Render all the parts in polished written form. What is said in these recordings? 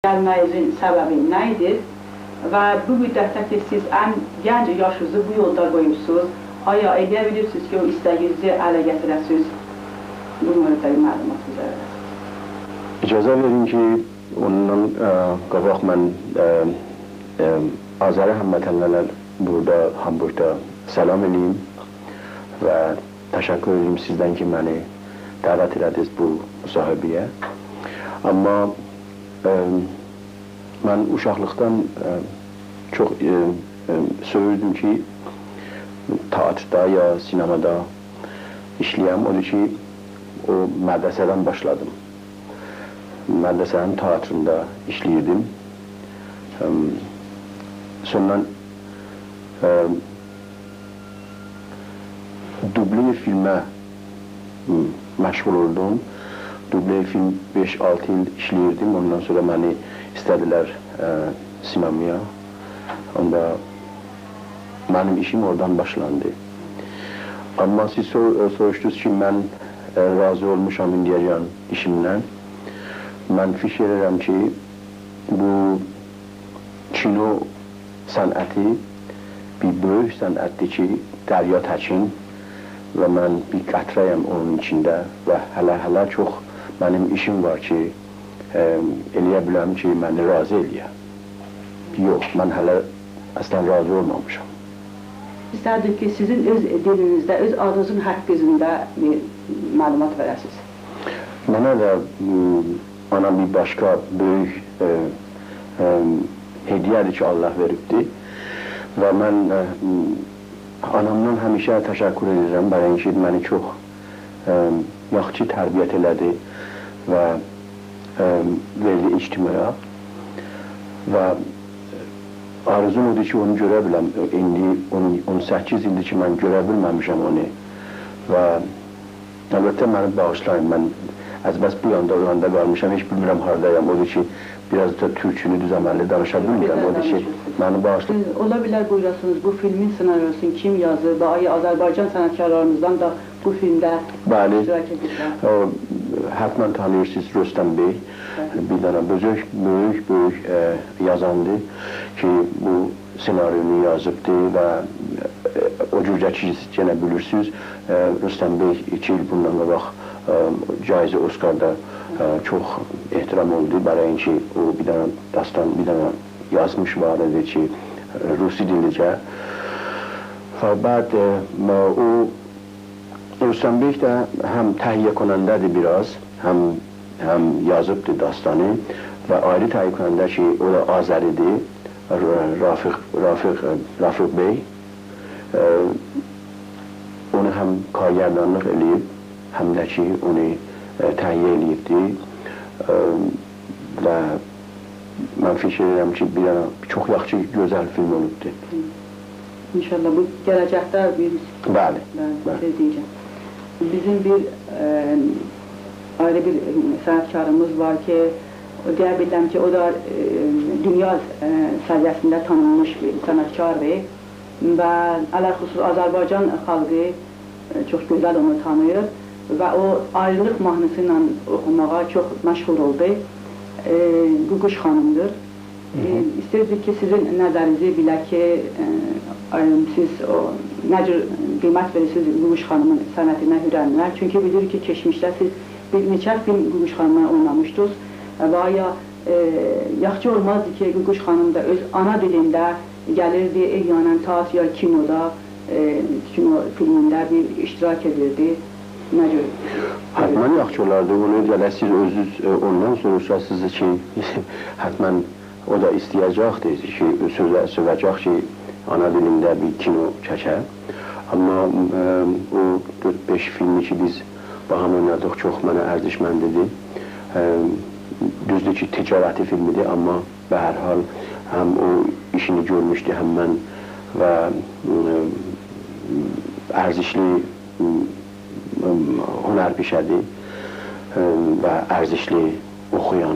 Gəlməyinizin səbəbi nə idi və bu müddətdə ki, siz ən gənc yaşınızı bu yolda qoyursunuz, aya eləyə bilirsiniz ki, o istəyinizi ələ gətirəsiniz, bu mövzuda məlumat üzərində. İcazə verin ki, ondan qabaq mən Azəri həmvətənlərlə burada, Hamburgda salam edeyim və təşəkkür edeyim sizdən ki, məni dəvət elədiniz bu müsahibəyə. Amma mən uşaqlıqdan çox söyürdüm ki, teatrda ya sinemada işləyəm. Odur ki, o mədrəsədən başladım. Mədrəsənin teatrında işləyirdim. Sonra duble filmə məşğul oldum. Duble film 5-6 il işləyirdim. Ondan sonra məni istədilər sinemaya. Onda mənim işim oradan başlandı. Amma siz soruşdunuz ki, mən razı olmuşam indiyəcən işimdən. Mən fikir edirəm ki, bu kino sənəti bir böyük sənətdir ki, Dərya Təkin və mən bir qətrəyəm onun içində və hələ çox mənim işim var ki, eləyə biləm ki, məni razı eləyə. Yox, mən hələ əslən razı olmamışam. İstərdik ki, sizin öz dilinizdə, öz adınızın haqqında bir məlumat verəsiniz. Mənə də ana bir başqa böyük hediyədir ki, Allah veribdir. Və mən anamdan həmişə təşəkkür edirəm, bəli ki, məni çox yaxşı tərbiyyət elədi və verdi ictimaya. Və arzum odur ki, onu görə biləm. İndi 18 ildir ki, mən görə bilməmişəm onu. Və əlbəttə məni bağışlayın, mən əzbəs bu yanda, o yanda qalmışam, heç bilmirəm haradayam. Odur ki, biraz da türkünü düzəməlli danışa bilmirəm. Odur ki, məni bağışlayın. Ola bilər buyurasınız, bu filmin senaryosunu kim yazır və Azərbaycan sənətkarlarımızdan da bu filmdə iştirak edirlər? Həttmən tanıyırsınız Rüstəm bəy, bir dənə böyük yazandır ki, bu senaryonu yazıbdır və o cürcə ki, yenə bilirsiniz, Rüstəm bəy 2 il bundan qabaq Caizi Oscar'da çox ehtiram oldu. Bəli ki, o bir dənə dastan, bir dənə yazmış var idi ki, Rusi dilicə. Fakat o Rüstəm bəy də həm təhiyyə konəndədir biraz, həm yazıbdır dastanı və ayrı təhiyyə konəndə ki, o da Azəridir, Rafiq bəy. Onu həm kargərdanlıq eləyib, həm də ki, onu təhiyyə eləyibdir və mən fikir edirəm ki, çox yaxşı, gözəl film olubdur. İnşallah bu gələcəkdə bir şey deyəcəm. Bizim bir ayrı bir sənətkarımız var ki, deyə bilirəm ki, o da dünya səviyyəsində tanınmış bir sənətkardır və ələxüsus Azərbaycan xalqı çox gözəl onu tanıyır və o ayrılıq mahnısı ilə oxumağa çox məşğul oldu. Ququş xanımdır. İstəyirdik ki, sizin nəzərinizi bilək ki, siz nə cür qiymət verirsiniz Ququş xanımın sənətinə, hürəninə. Çünki bilirik ki, keçmişdə siz bir neçə film Ququş xanımına oynamışdınız və yaxşı olmazdı ki, Ququş xanım da öz ana dilində gəlirdi, eyanən teatr ya kinoda, kino filmində bir iştirak edirdi. Nə cür? Hətmən yaxşı olardı, onu gələ siz özünüz ondan soruşasınız ki, hətmən o da istəyəcəkdir ki, sövəcək ki, ana dilində bir kino çəkər. Amma o 4-5 filmi ki, biz baxan oynadıq, çox mənə ərzişməndidir. Düzdür ki, ticarəti filmidir, amma və hər hal həm o işini görmüşdü, həm mən və ərzişli hünərpişədir və ərzişli oxuyan.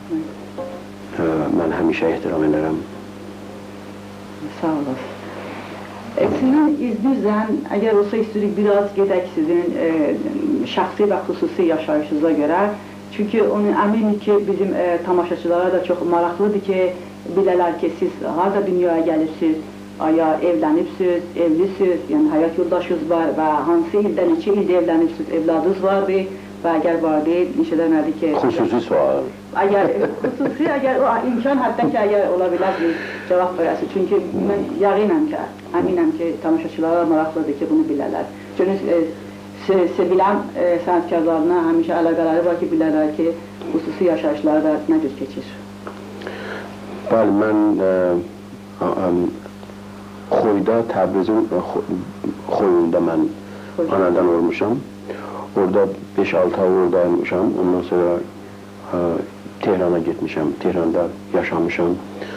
Mən həmişə ehtiram edirəm. Sağ olasın. Sizin izninizlə, əgər olsa istirik biraz gedək sizin şəxsi və xüsusi yaşayışınıza görə. Çünki onu əminim ki, bizim tamaşaçılara da çox maraqlıdır ki, bilələr ki, siz harada dünyaya gəlirsiniz, ya evlənibsiniz, evlisiniz, yəni həyat yoldaşınız var və hansı ildə, neçə ildə evlənibsiniz, evladınız vardır və əgər var deyil, neçə deməli ki... Xüsusi sual. Xüsusi, əgər o imkan həddən ki, əgər ola bilər bir cavab verəsi. Çünki mən yəqinəm ki, əminəm ki, tamaşaçılara maraqlıdır ki, bunu bilələr. Çünki sevilən sənətkarlarına həmişə əlaqələri var ki, bilərlər ki, xüsusi yaşayışları da nə cür keçir. Bəli, mən Xoyda, Təbrizin Xoyunda mən anadan olmuşam. Orada 5-6 ay oradaymışam, ondan sonra Tehrana getmişəm, Tehranda yaşamışam.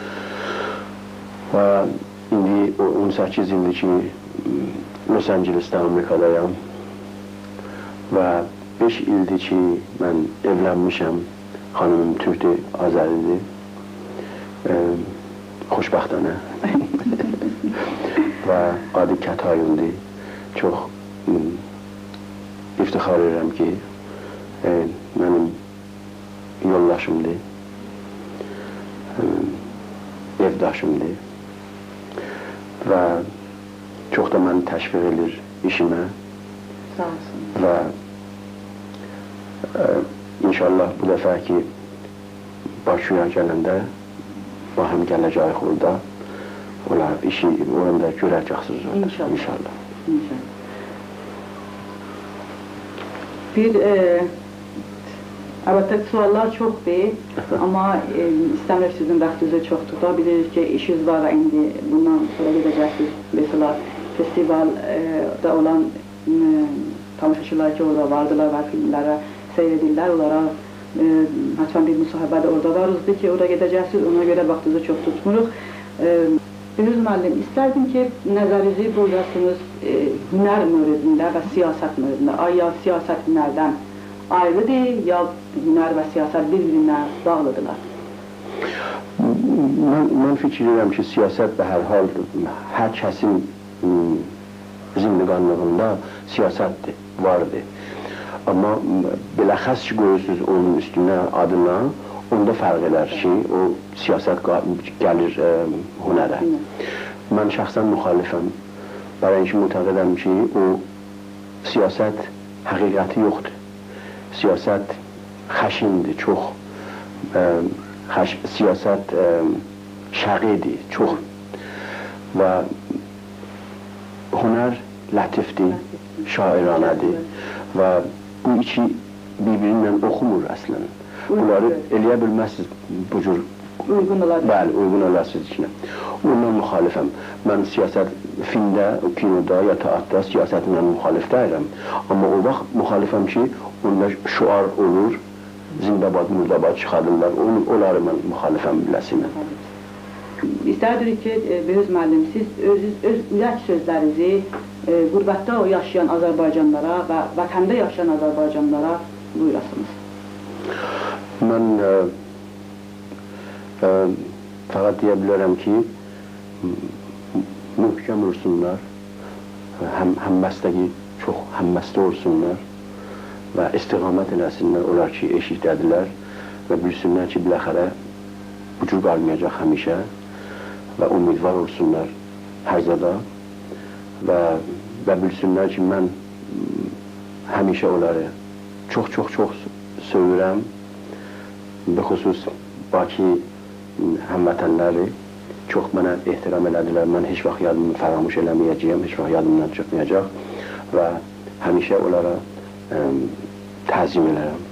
Və indi 18 ildir ki, Los Angeles'də Amerikadayam. Və 5 ildir ki, mən evlənmişəm, xanımım Türkdür, Azəridir. Xoşbəxtənə. Və adı Kətayundur. Çox iftixar edirəm ki, mənim yoldaşımdır, evdaşımdır və çox da məni təşviq edir işimə. Sağ olsun. Və inşallah bu dəfə ki, Bakıya gələndə, həm gələcəyik orada, olar işi orada görəcəksiniz orada. İnşallah. Bir, əlbəttə suallar çoxdur, amma istəmir sizin vaxtınızı çox tuta. Bilirik ki, işiniz var və indi bundan sonra gedəcəksiniz. Mesela festivalda olan tamaşaçılar ki, orada vardılar və filmlərə seyr edirlər. Onlara hətta bir müsahibə də orada varızdır ki, orada gedəcəksiniz. Ona görə vaxtınızı çox tutmuruq. Bürüz müəllim, istərdim ki, nəzərinizi buyurasınız hünər mövzusunda və siyasət mövzusunda. Ya siyasət hünərdən ayrıdır, ya hünər və siyasət bir-birindən bağlıdırlar? Mən fikir edirəm ki, siyasət və hər hal, hər kəsin zindiqanlığında siyasət vardır. Amma biləxəs ki, qoyursunuz onun üstünə, adına, onda fərq edər ki, o siyasət gəlir hünərə. Mən şəxsən müxalifəm. Bəli ki, mütəqidəm ki, o siyasət həqiqəti yoxdur. Siyasət xəşindir, çox. Siyasət şəqidir, çox. Və hünər lətifdir, şairanədir və bu iki bir-birindən oxumur əslən. Bunları eləyə bilməzsiniz bu cür. Uyğun olar. Bəli, uyğun olarsınız içinə. Ondan müxalifəm. Mən siyasət filmdə, kinoda ya teatrda siyasətlə müxalif deyirəm. Amma o vaxt müxalifəm ki, onda şuar olur, zindabad, mürdabad çıxadırlar. Onları mən müxalifəm biləsinə. İstərdik ki, Bürüz müəllim, siz öz ürək sözlərinizi qürbətdə yaşayan Azərbaycanlara və vətəndə yaşayan Azərbaycanlara buyurasınız. Mən fəqət deyə bilərəm ki, möhkəm olsunlar, həmməstəki çox həmməstə olsunlar və istiqamət eləsinlər, onlar ki, eşitdədilər və bilsinlər ki, biləxərə bu cür qalmayacaq həmişə və umidvar olsunlar hər zada və bilsinlər ki, mən həmişə onları çox söyürəm. Bixüsus Bakı həmvətənləri çox mənə ehtiram elədilər. Mən heç vaxt yadımı fəramuş eləməyəcəyəm, heç vaxt yadımdan çıxmayacaq və həmişə onlara təzim elərəm.